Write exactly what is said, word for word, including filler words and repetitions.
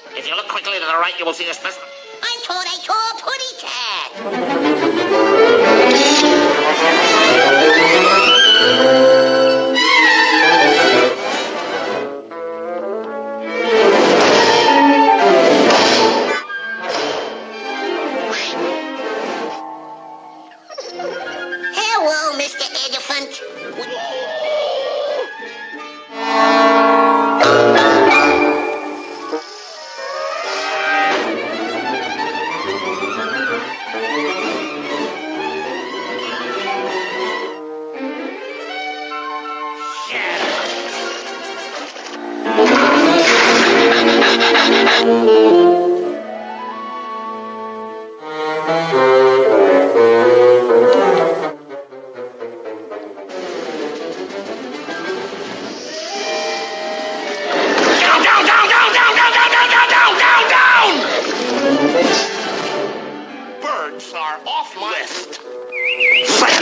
If you look quickly to the right, you will see a specimen. I thought I saw a putty cat. Hello, Mister Elephant. Birds are off list.